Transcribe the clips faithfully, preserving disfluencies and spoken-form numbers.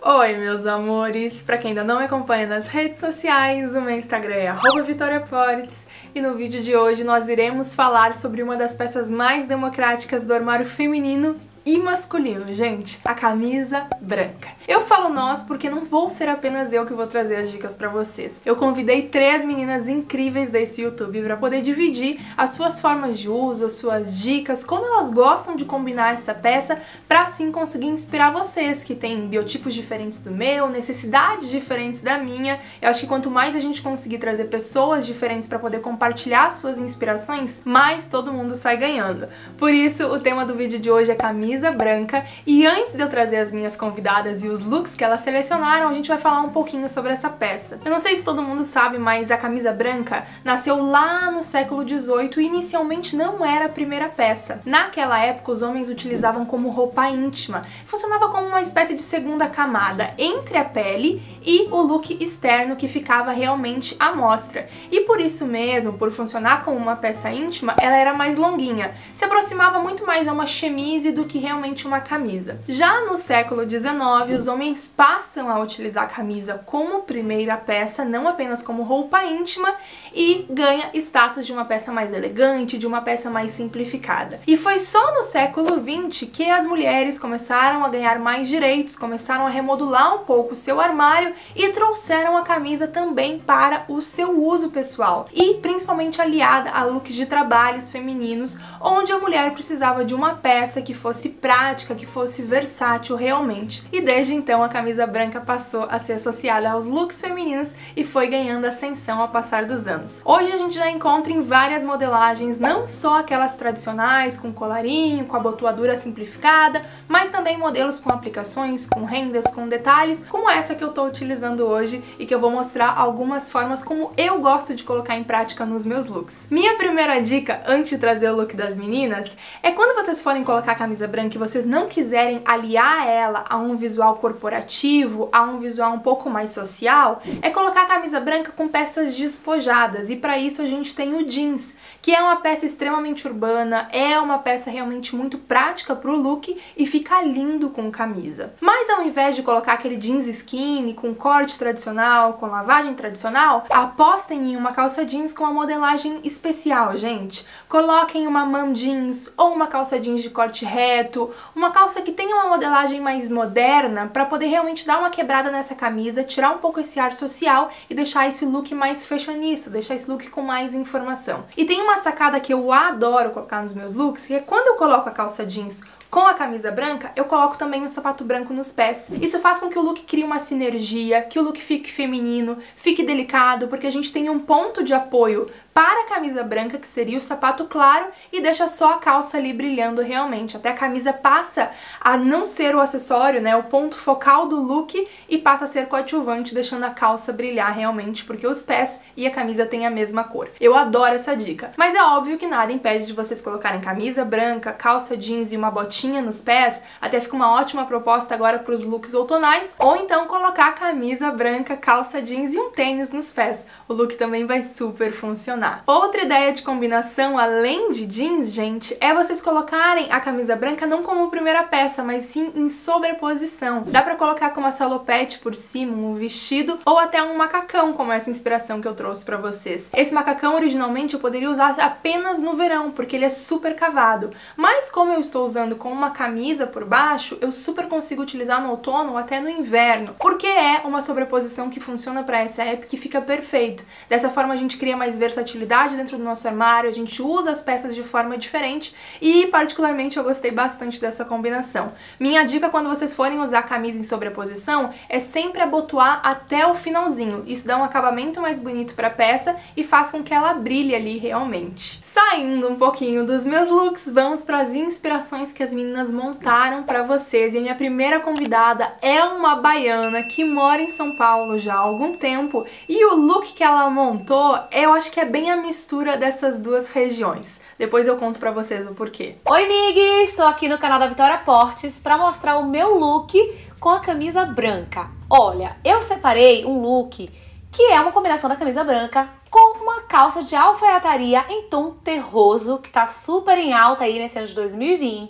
Oi, meus amores! Pra quem ainda não me acompanha nas redes sociais, o meu Instagram é arroba Vitória Portes e no vídeo de hoje nós iremos falar sobre uma das peças mais democráticas do armário feminino e masculino, gente, a camisa branca. Eu falo nós porque não vou ser apenas eu que vou trazer as dicas pra vocês. Eu convidei três meninas incríveis desse YouTube pra poder dividir as suas formas de uso, as suas dicas, como elas gostam de combinar essa peça pra assim conseguir inspirar vocês, que têm biotipos diferentes do meu, necessidades diferentes da minha. Eu acho que quanto mais a gente conseguir trazer pessoas diferentes pra poder compartilhar suas inspirações, mais todo mundo sai ganhando. Por isso, o tema do vídeo de hoje é camisa branca, e antes de eu trazer as minhas convidadas e os looks que elas selecionaram, a gente vai falar um pouquinho sobre essa peça. Eu não sei se todo mundo sabe, mas a camisa branca nasceu lá no século dezoito e inicialmente não era a primeira peça. Naquela época, os homens utilizavam como roupa íntima. Funcionava como uma espécie de segunda camada entre a pele e o look externo que ficava realmente à mostra. E por isso mesmo, por funcionar como uma peça íntima, ela era mais longuinha. Se aproximava muito mais a uma chemise do que realmente uma camisa. Já no século dezenove, os homens passam a utilizar a camisa como primeira peça, não apenas como roupa íntima, e ganha status de uma peça mais elegante, de uma peça mais simplificada. E foi só no século vinte que as mulheres começaram a ganhar mais direitos, começaram a remodular um pouco o seu armário e trouxeram a camisa também para o seu uso pessoal, e principalmente aliada a looks de trabalhos femininos, onde a mulher precisava de uma peça que fosse prática, que fosse versátil realmente. E desde então a camisa branca passou a ser associada aos looks femininos e foi ganhando ascensão ao passar dos anos. Hoje a gente já encontra em várias modelagens, não só aquelas tradicionais com colarinho, com abotoadura simplificada, mas também modelos com aplicações, com rendas, com detalhes, como essa que eu tô utilizando hoje e que eu vou mostrar algumas formas como eu gosto de colocar em prática nos meus looks. Minha primeira dica, antes de trazer o look das meninas, é quando vocês forem colocar a camisa branca e vocês não quiserem aliar ela a um visual corporativo, a um visual um pouco mais social, é colocar a camisa branca com peças despojadas, e para isso a gente tem o jeans, que é uma peça extremamente urbana, é uma peça realmente muito prática pro look e fica lindo com camisa. Mas ao invés de colocar aquele jeans skinny com corte tradicional, com lavagem tradicional, apostem em uma calça jeans com uma modelagem especial, gente. Coloquem uma mom jeans ou uma calça jeans de corte reto, uma calça que tenha uma modelagem mais moderna para poder realmente dar uma quebrada nessa camisa, tirar um pouco esse ar social e deixar esse look mais fashionista, deixar esse look com mais informação. E tem uma sacada que eu adoro colocar nos meus looks, que é quando eu coloco a calça jeans com a camisa branca, eu coloco também um sapato branco nos pés. Isso faz com que o look crie uma sinergia, que o look fique feminino, fique delicado, porque a gente tem um ponto de apoio para a camisa branca, que seria o sapato claro, e deixa só a calça ali brilhando realmente. Até a camisa passa a não ser o acessório, né, o ponto focal do look, e passa a ser coadjuvante, deixando a calça brilhar realmente, porque os pés e a camisa têm a mesma cor. Eu adoro essa dica. Mas é óbvio que nada impede de vocês colocarem camisa branca, calça jeans e uma botinha nos pés, até fica uma ótima proposta agora para os looks outonais, ou então colocar camisa branca, calça jeans e um tênis nos pés. O look também vai super funcionar. Outra ideia de combinação, além de jeans, gente, é vocês colocarem a camisa branca não como primeira peça, mas sim em sobreposição. Dá pra colocar com uma salopete por cima, um vestido, ou até um macacão, como essa inspiração que eu trouxe pra vocês. Esse macacão, originalmente, eu poderia usar apenas no verão, porque ele é super cavado. Mas como eu estou usando com uma camisa por baixo, eu super consigo utilizar no outono ou até no inverno, porque é uma sobreposição que funciona pra essa época e fica perfeito. Dessa forma a gente cria mais versatilidade dentro do nosso armário, a gente usa as peças de forma diferente e particularmente eu gostei bastante dessa combinação. Minha dica quando vocês forem usar a camisa em sobreposição é sempre abotoar até o finalzinho. Isso dá um acabamento mais bonito para a peça e faz com que ela brilhe ali realmente. Saindo um pouquinho dos meus looks, vamos para as inspirações que as meninas montaram para vocês. E a minha primeira convidada é uma baiana que mora em São Paulo já há algum tempo, e o look que ela montou, eu acho que é bem a mistura dessas duas regiões. Depois eu conto pra vocês o porquê. Oi, migs! Estou aqui no canal da Vitória Portes pra mostrar o meu look com a camisa branca. Olha, eu separei um look que é uma combinação da camisa branca com uma calça de alfaiataria em tom terroso, que tá super em alta aí nesse ano de dois mil e vinte.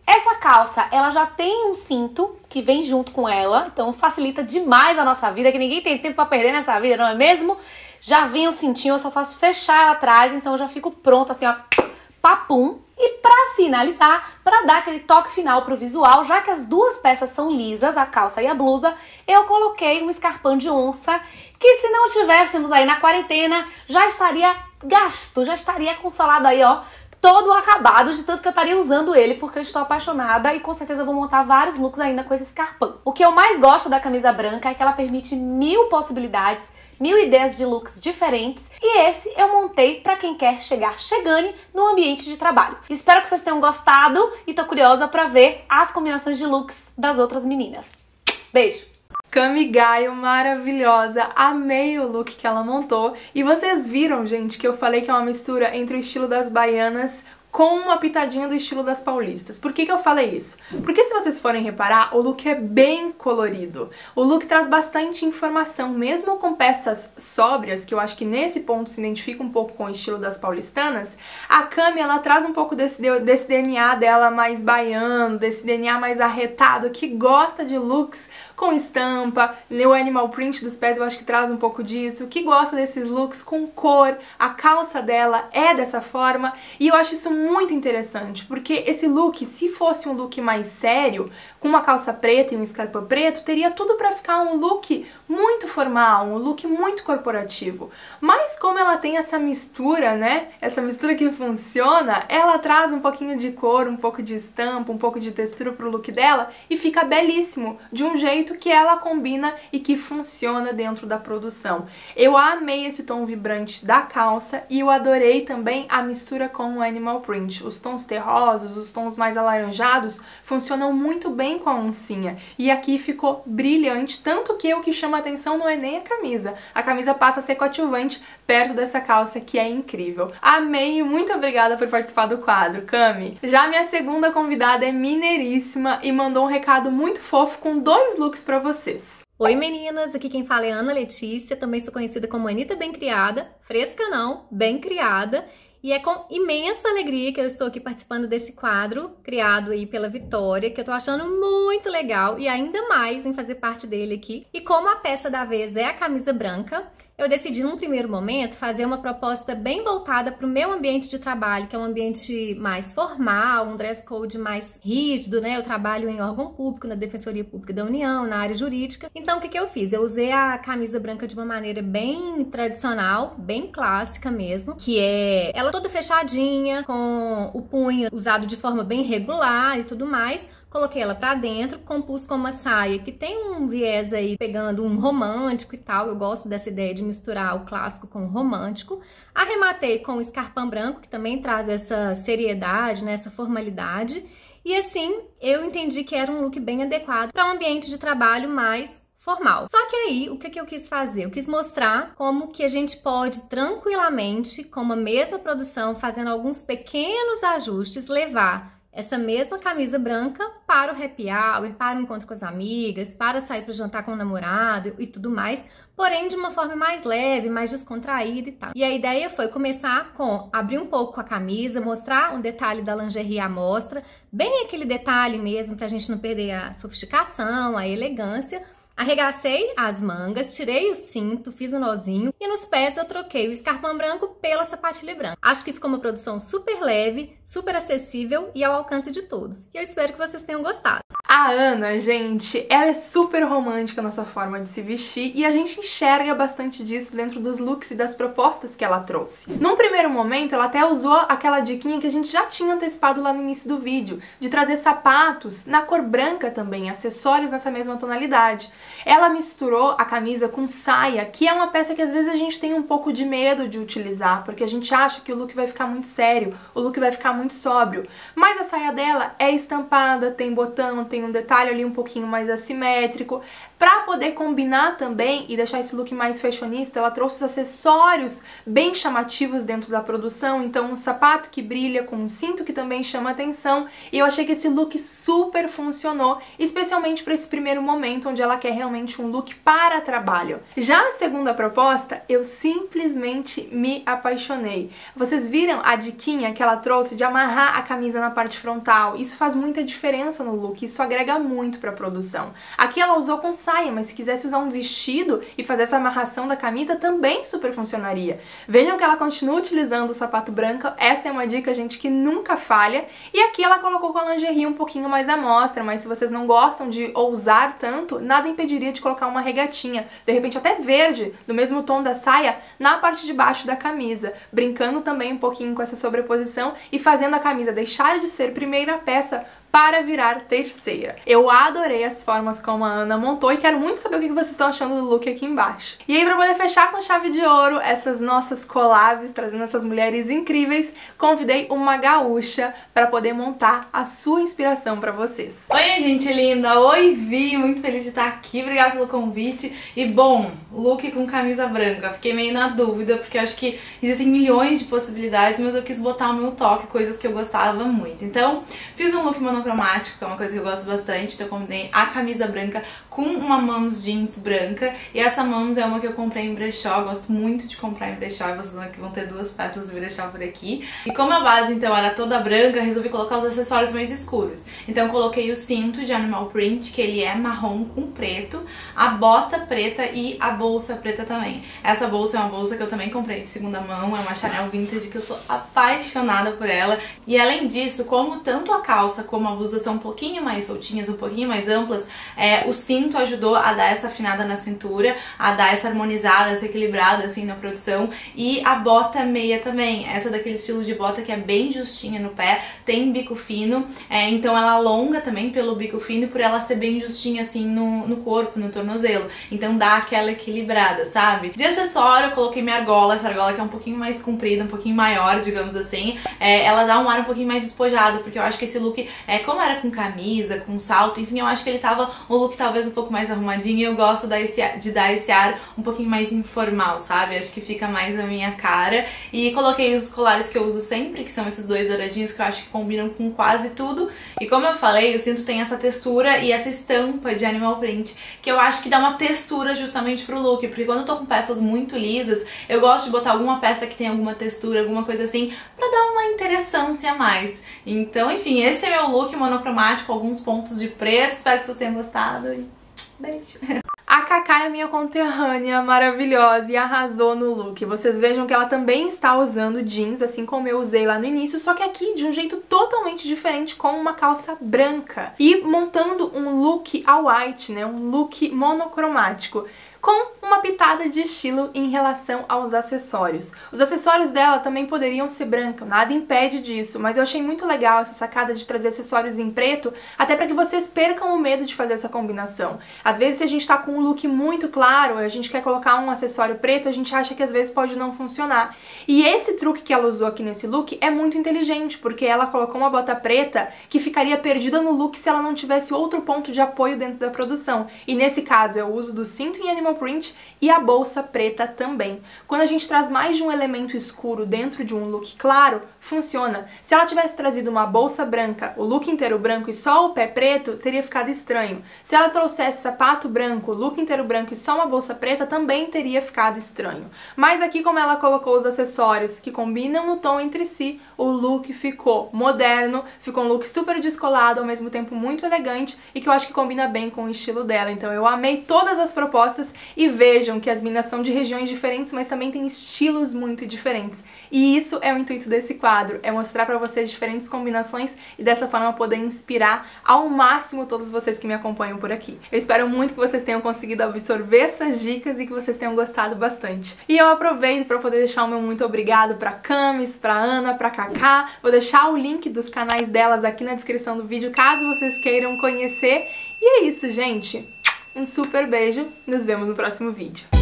Essa calça, ela já tem um cinto que vem junto com ela, então facilita demais a nossa vida, que ninguém tem tempo pra perder nessa vida, não é mesmo? Já vem o cintinho, eu só faço fechar ela atrás, então eu já fico pronta assim, ó, papum. E pra finalizar, pra dar aquele toque final pro visual, já que as duas peças são lisas, a calça e a blusa, eu coloquei um escarpão de onça, que se não tivéssemos aí na quarentena, já estaria gasto, já estaria consolado aí, ó, todo acabado de tanto que eu estaria usando ele, porque eu estou apaixonada e com certeza vou montar vários looks ainda com esse escarpão. O que eu mais gosto da camisa branca é que ela permite mil possibilidades, mil ideias de looks diferentes, e esse eu montei para quem quer chegar chegando no ambiente de trabalho. Espero que vocês tenham gostado e tô curiosa para ver as combinações de looks das outras meninas. Beijo! Cami Gaio, maravilhosa, amei o look que ela montou. E vocês viram, gente, que eu falei que é uma mistura entre o estilo das baianas com uma pitadinha do estilo das paulistas. Por que que eu falei isso? Porque se vocês forem reparar, o look é bem colorido. O look traz bastante informação, mesmo com peças sóbrias, que eu acho que nesse ponto se identifica um pouco com o estilo das paulistanas. A Cami, ela traz um pouco desse, desse D N A dela mais baiano, desse D N A mais arretado, que gosta de looks com estampa, o animal print dos pés eu acho que traz um pouco disso, que gosta desses looks com cor, a calça dela é dessa forma, e eu acho isso muito interessante, porque esse look, se fosse um look mais sério, com uma calça preta e um escarpão preto, teria tudo pra ficar um look muito formal, um look muito corporativo. Mas como ela tem essa mistura, né, essa mistura que funciona, ela traz um pouquinho de cor, um pouco de estampa, um pouco de textura pro look dela, e fica belíssimo, de um jeito que ela combina e que funciona dentro da produção. Eu amei esse tom vibrante da calça e eu adorei também a mistura com o animal print. Os tons terrosos, os tons mais alaranjados funcionam muito bem com a oncinha. E aqui ficou brilhante, tanto que o que chama a atenção não é nem a camisa. A camisa passa a ser coadjuvante perto dessa calça, que é incrível. Amei e muito obrigada por participar do quadro, Cami. Já minha segunda convidada é mineiríssima e mandou um recado muito fofo com dois looks pra vocês. Oi meninas, aqui quem fala é Ana Letícia, também sou conhecida como Anitta Bem Criada, fresca não, bem criada, e é com imensa alegria que eu estou aqui participando desse quadro, criado aí pela Vitória, que eu tô achando muito legal e ainda mais em fazer parte dele aqui. E como a peça da vez é a camisa branca, eu decidi num primeiro momento fazer uma proposta bem voltada para o meu ambiente de trabalho, que é um ambiente mais formal, um dress code mais rígido, né? Eu trabalho em órgão público, na Defensoria Pública da União, na área jurídica. Então o que que eu fiz? Eu usei a camisa branca de uma maneira bem tradicional, bem clássica mesmo, que é ela toda fechadinha, com o punho usado de forma bem regular e tudo mais. Coloquei ela pra dentro, compus com uma saia que tem um viés aí pegando um romântico e tal. Eu gosto dessa ideia de misturar o clássico com o romântico. Arrematei com o escarpão branco, que também traz essa seriedade, né, essa formalidade. E assim, eu entendi que era um look bem adequado para um ambiente de trabalho mais formal. Só que aí, o que que eu quis fazer? Eu quis mostrar como que a gente pode tranquilamente, com uma mesma produção, fazendo alguns pequenos ajustes, levar essa mesma camisa branca para o happy hour, para o encontro com as amigas, para sair para jantar com o namorado e tudo mais, porém de uma forma mais leve, mais descontraída e tal. E a ideia foi começar com abrir um pouco a camisa, mostrar um detalhe da lingerie à mostra, bem aquele detalhe mesmo pra gente não perder a sofisticação, a elegância. Arregacei as mangas, tirei o cinto, fiz um nozinho e nos pés eu troquei o escarpão branco pela sapatilha branca. Acho que ficou uma produção super leve, super acessível e ao alcance de todos. E eu espero que vocês tenham gostado. A Ana, gente, ela é super romântica na sua forma de se vestir e a gente enxerga bastante disso dentro dos looks e das propostas que ela trouxe. Num primeiro momento, ela até usou aquela diquinha que a gente já tinha antecipado lá no início do vídeo, de trazer sapatos na cor branca também, acessórios nessa mesma tonalidade. Ela misturou a camisa com saia, que é uma peça que às vezes a gente tem um pouco de medo de utilizar, porque a gente acha que o look vai ficar muito sério, o look vai ficar muito sóbrio. Mas a saia dela é estampada, tem botão, tem um detalhe ali um pouquinho mais assimétrico. Pra poder combinar também e deixar esse look mais fashionista, ela trouxe os acessórios bem chamativos dentro da produção, então um sapato que brilha com um cinto que também chama atenção, e eu achei que esse look super funcionou, especialmente para esse primeiro momento onde ela quer realmente um look para trabalho. Já a segunda proposta, eu simplesmente me apaixonei. Vocês viram a diquinha que ela trouxe de amarrar a camisa na parte frontal? Isso faz muita diferença no look, isso agrega muito para a produção. Aqui ela usou com saia, mas se quisesse usar um vestido e fazer essa amarração da camisa também super funcionaria. Vejam que ela continua utilizando o sapato branco, essa é uma dica, gente, que nunca falha. E aqui ela colocou com a lingerie um pouquinho mais à mostra, mas se vocês não gostam de ousar tanto, nada impediria de colocar uma regatinha, de repente até verde, do mesmo tom da saia, na parte de baixo da camisa, brincando também um pouquinho com essa sobreposição e fazendo a camisa deixar de ser primeira peça para virar terceira. Eu adorei as formas como a Ana montou e quero muito saber o que vocês estão achando do look aqui embaixo. E aí, para poder fechar com chave de ouro essas nossas collabs, trazendo essas mulheres incríveis, convidei uma gaúcha para poder montar a sua inspiração para vocês. Oi, gente linda! Oi, Vi! Muito feliz de estar aqui, obrigada pelo convite. E bom, look com camisa branca. Fiquei meio na dúvida, porque eu acho que existem milhões de possibilidades, mas eu quis botar o meu toque, coisas que eu gostava muito. Então, fiz um look monocromático, que é uma coisa que eu gosto bastante, então eu combinei a camisa branca com uma Mams jeans branca, e essa Mams é uma que eu comprei em brechó, eu gosto muito de comprar em brechó, e vocês vão ter duas peças de brechó por aqui. E como a base então era toda branca, resolvi colocar os acessórios mais escuros. Então eu coloquei o cinto de animal print, que ele é marrom com preto, a bota preta e a bolsa preta também. Essa bolsa é uma bolsa que eu também comprei de segunda mão, é uma Chanel Vintage que eu sou apaixonada por ela. E além disso, como tanto a calça como a blusa são um pouquinho mais soltinhas, um pouquinho mais amplas, é, o cinto ajudou a dar essa afinada na cintura, a dar essa harmonizada, essa equilibrada assim na produção. E a bota meia também, essa daquele estilo de bota que é bem justinha no pé, tem bico fino, é, então ela alonga também pelo bico fino e por ela ser bem justinha assim no, no corpo, no tornozelo, então dá aquela equilibrada, sabe? De acessório eu coloquei minha argola, essa argola que é um pouquinho mais comprida, um pouquinho maior, digamos assim, é, ela dá um ar um pouquinho mais despojado, porque eu acho que esse look, é, como era com camisa, com salto, enfim, eu acho que ele tava um look talvez um pouco mais arrumadinho, e eu gosto de dar esse, de dar esse ar um pouquinho mais informal, sabe? Acho que fica mais a minha cara. E coloquei os colares que eu uso sempre, que são esses dois douradinhos que eu acho que combinam com quase tudo. E como eu falei, o cinto tem essa textura e essa estampa de animal print, que eu acho que dá uma textura justamente pro look, porque quando eu tô com peças muito lisas, eu gosto de botar alguma peça que tem alguma textura, alguma coisa assim, pra dar uma interessância a mais. Então, enfim, esse é meu look monocromático, alguns pontos de preto, espero que vocês tenham gostado e beijo! A Cacá é minha conterrânea maravilhosa e arrasou no look. Vocês vejam que ela também está usando jeans, assim como eu usei lá no início, só que aqui de um jeito totalmente diferente, com uma calça branca. E montando um look a white, né? Um look monocromático, com uma pitada de estilo em relação aos acessórios. Os acessórios dela também poderiam ser brancos, nada impede disso, mas eu achei muito legal essa sacada de trazer acessórios em preto, até para que vocês percam o medo de fazer essa combinação. Às vezes, se a gente tá com um look muito claro, a gente quer colocar um acessório preto, a gente acha que às vezes pode não funcionar. E esse truque que ela usou aqui nesse look é muito inteligente, porque ela colocou uma bota preta que ficaria perdida no look se ela não tivesse outro ponto de apoio dentro da produção. E nesse caso, é o uso do cinto em animal print e a bolsa preta também. Quando a gente traz mais de um elemento escuro dentro de um look claro, funciona. Se ela tivesse trazido uma bolsa branca, o look inteiro branco e só o pé preto, teria ficado estranho. Se ela trouxesse sapato branco, look inteiro branco e só uma bolsa preta, também teria ficado estranho. Mas aqui, como ela colocou os acessórios que combinam no tom entre si, o look ficou moderno, ficou um look super descolado, ao mesmo tempo muito elegante e que eu acho que combina bem com o estilo dela. Então eu amei todas as propostas. E vejam que as meninas são de regiões diferentes, mas também têm estilos muito diferentes. E isso é o intuito desse quadro, é mostrar pra vocês diferentes combinações e dessa forma poder inspirar ao máximo todos vocês que me acompanham por aqui. Eu espero muito que vocês tenham conseguido absorver essas dicas e que vocês tenham gostado bastante. E eu aproveito para poder deixar o meu muito obrigado pra Camis, pra Ana, pra Cacá. Vou deixar o link dos canais delas aqui na descrição do vídeo, caso vocês queiram conhecer. E é isso, gente! Um super beijo, nos vemos no próximo vídeo.